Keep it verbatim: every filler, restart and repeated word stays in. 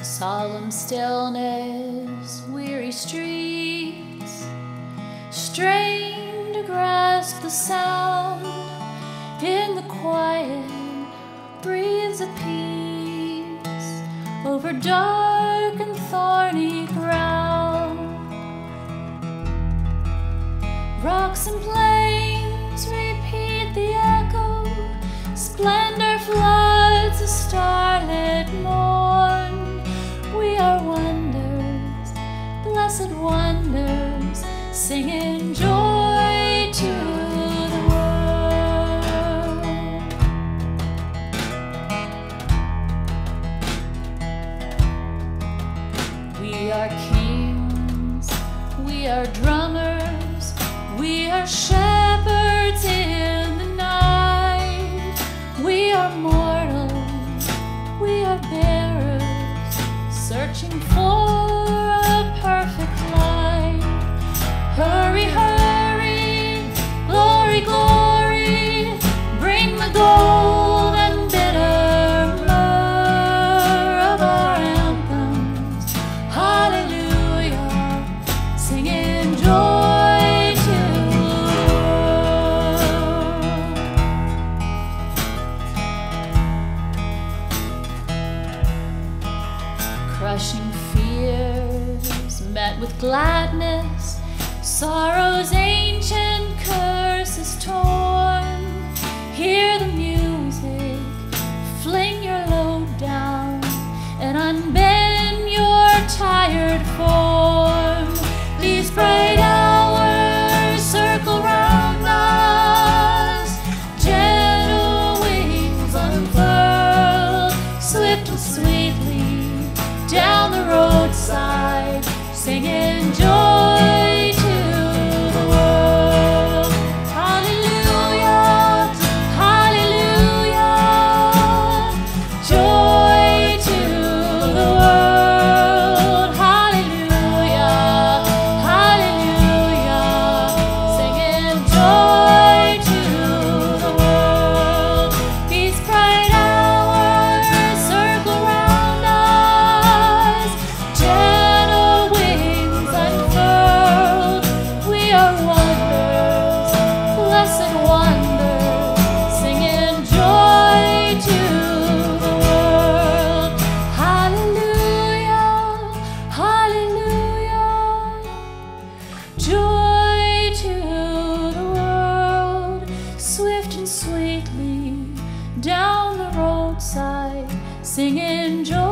Solemn stillness, weary streets, strain to grasp the sound. In the quiet breathes a peace over dark and thorny ground. Rocks and plains repeat the echo, splendor floods the starlit morn. We are wonders, blessed wonders, singing joy to the world. We are kings, we are drummers, we are shepherds in the night. We are mortals, we are bearers, searching for a perfect light. Hurry, hurry, glory, glory, bring the gold and bitter myrrh of our anthems. Hallelujah, singing joy to the world. Crushing fears met with gladness, sorrow's ancient curses torn. Hear the music, fling your load down, and unbend your tired form. These bright hours circle round us, gentle wings unfurled, swift and sweetly down the roadside, singing joy to the world. Hallelujah, hallelujah, joy to the world. Hallelujah, hallelujah, singing joy to the world. These bright hours circle round us, gentle wings unfurled. We are wonders, blessed wonders, singing joy to the world. Hallelujah, hallelujah, joy to the world. Swift and sweetly down the roadside, singing joy.